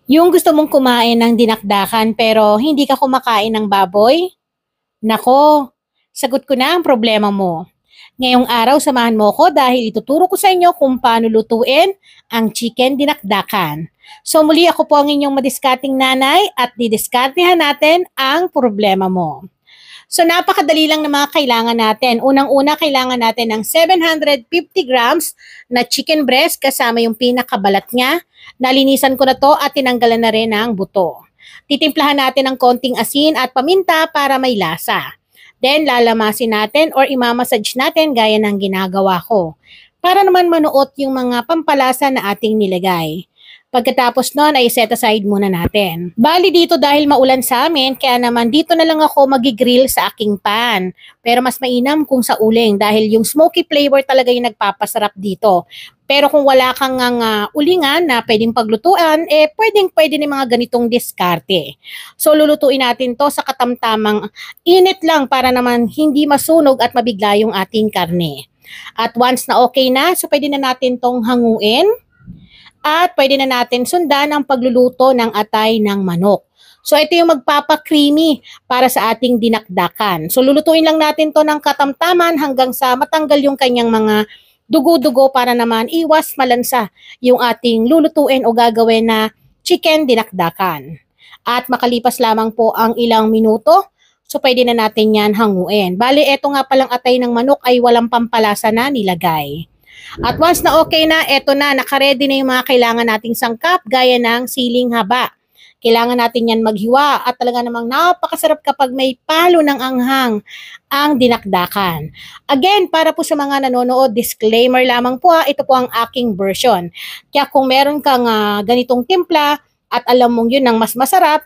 Yung gusto mong kumain ng dinakdakan pero hindi ka kumakain ng baboy? Nako, sagot ko na ang problema mo. Ngayong araw, samahan mo ko dahil ituturo ko sa inyo kung paano lutuin ang chicken dinakdakan. So muli ako po ang inyong madiskarting nanay at didiskartehan natin ang problema mo. So napakadali lang ng mga kailangan natin. Unang-una, kailangan natin ng 750 grams na chicken breast kasama yung pinakabalat niya. Nalinisan ko na to at tinanggalan na rin ang buto. Titimplahan natin ng konting asin at paminta para may lasa. Then lalamasin natin or imamassage natin gaya ng ginagawa ko. Para naman manuot yung mga pampalasa na ating nilagay. Pagkatapos nun ay set aside muna natin. Bali dito dahil maulan sa amin, kaya naman dito na lang ako magigrill sa aking pan. Pero mas mainam kung sa uling dahil yung smoky flavor talaga yung nagpapasarap dito. Pero kung wala kang ulingan na pwedeng paglutuan, pwedeng ni mga ganitong diskarte. So lulutuin natin to sa katamtamang init lang para naman hindi masunog at mabigla yung ating karne. At once na okay na, so pwede na natin tong hanguin. At pwede na natin sundan ang pagluluto ng atay ng manok. So ito yung magpapa-creamy para sa ating dinakdakan. So lulutuin lang natin to ng katamtaman hanggang sa matanggal yung kanyang mga dugo-dugo para naman iwas malansa yung ating lulutuin o gagawin na chicken dinakdakan. At makalipas lamang po ang ilang minuto, so pwede na natin yan hanguin. Bali, eto nga palang atay ng manok ay walang pampalasa na nilagay. At once na okay na, eto na, nakaredy na yung mga kailangan nating sangkap gaya ng siling haba. Kailangan natin yan maghiwa at talaga namang napakasarap kapag may palo ng anghang ang dinakdakan. Again, para po sa mga nanonood, disclaimer lamang po ito po ang aking version. Kaya kung meron kang ganitong timpla at alam mong yun ang mas masarap,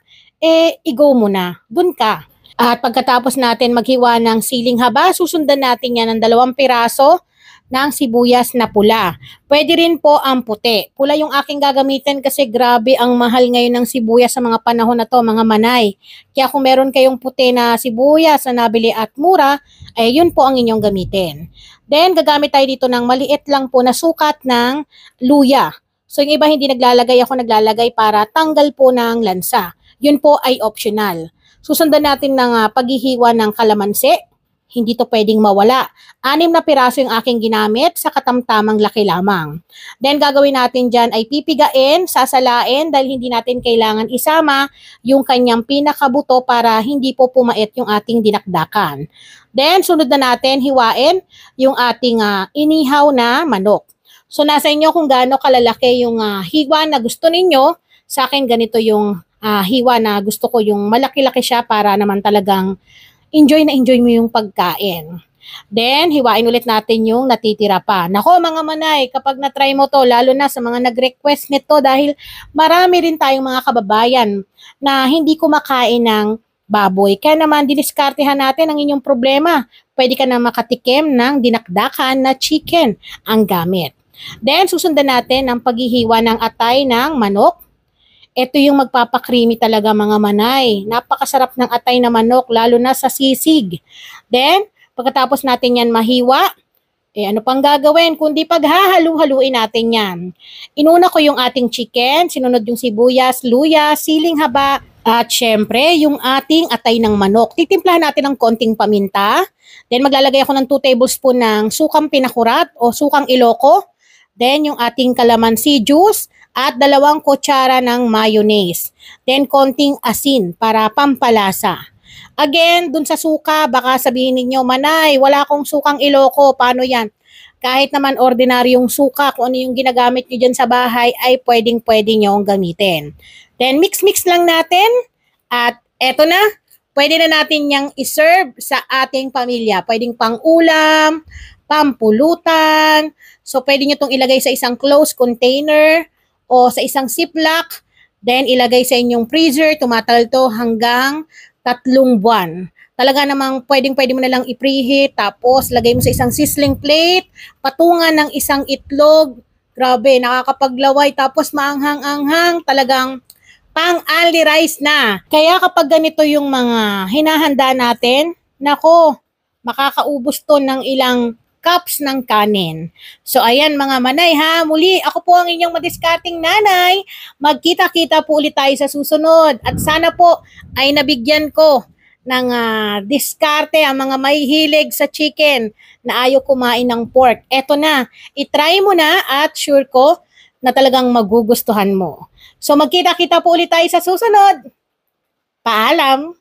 i-go mo na, dun ka. At pagkatapos natin maghiwa ng siling haba, susundan natin yan ng 2 piraso ng sibuyas na pula. Pwede rin po ang puti. Pula yung aking gagamitin kasi grabe ang mahal ngayon ng sibuyas sa mga panahon na to, mga manay. Kaya kung meron kayong puti na sibuyas na nabili at mura, ay yun po ang inyong gamitin. Then gagamit tayo dito ng maliit lang po na sukat ng luya. So yung iba hindi naglalagay, ako naglalagay para tanggal po ng lansa. Yun po ay optional. Susundan natin ng paghihiwa ng kalamansi. Hindi to pwedeng mawala. 6 na piraso yung aking ginamit sa katamtamang laki lamang. Then gagawin natin dyan ay pipigain, sasalain dahil hindi natin kailangan isama yung kanyang pinakabuto para hindi po pumait yung ating dinakdakan. Then sunod na natin hiwain yung ating inihaw na manok. So nasa inyo kung gaano kalalaki yung hiwa na gusto ninyo. Sa akin ganito yung hiwa na gusto ko, yung malaki-laki siya para naman talagang enjoy na enjoy mo yung pagkain. Then, hiwain ulit natin yung natitira pa. Nako mga manay, kapag na-try mo to, lalo na sa mga nag-request nito dahil marami rin tayong mga kababayan na hindi kumakain ng baboy. Kaya naman, diniskartehan natin ang inyong problema. Pwede ka na makatikim ng dinakdakan na chicken ang gamit. Then, susundan natin ang paghihiwa ng atay ng manok. Ito yung magpapakreamy talaga mga manay. Napakasarap ng atay na manok, lalo na sa sisig. Then, pagkatapos natin yan mahiwa, ano pang gagawin? Kundi paghahalu-haluin natin yan. Inuna ko yung ating chicken, sinunod yung sibuyas, luya, siling haba, at syempre, yung ating atay ng manok. Titimplahan natin ng konting paminta. Then, maglalagay ako ng 2 tablespoon ng sukang pinakurat o sukang iloko. Then, yung ating kalamansi juice at 2 kutsara ng mayonnaise. Then, konting asin para pampalasa. Again, dun sa suka, baka sabihin ninyo, Manay, wala akong sukang iloko. Paano yan? Kahit naman ordinaryong suka, kung ano yung ginagamit nyo dyan sa bahay, ay pwedeng-pwede nyo gamitin. Then, mix-mix lang natin. At eto na, pwede na natin yang iserve sa ating pamilya. Pwedeng pang-ulam, pampulutan. So, pwede nyo itong ilagay sa isang closed container o sa isang ziplock, then ilagay sa inyong freezer, tumatal to hanggang 3 buwan. Talaga namang pwedeng-pwede mo na lang i-preheat, tapos lagay mo sa isang sizzling plate, patungan ng isang itlog, grabe, nakakapaglaway, tapos maanghang-anghang, talagang pang-ali rice na. Kaya kapag ganito yung mga hinahanda natin, nako, makakaubos to ng ilang cups ng kanin. So ayan mga manay ha, muli ako po ang inyong madiskarting nanay. Magkita-kita po ulit tayo sa susunod at sana po ay nabigyan ko ng diskarte ang mga mahihilig sa chicken na ayaw kumain ng pork. Eto na, itry mo na at sure ko na talagang magugustuhan mo. So magkita-kita po ulit tayo sa susunod. Paalam!